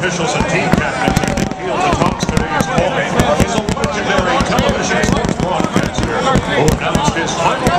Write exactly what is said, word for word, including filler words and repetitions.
officials and team captains in the field to toss today's ball game is a legendary television sports broadcaster who announced his final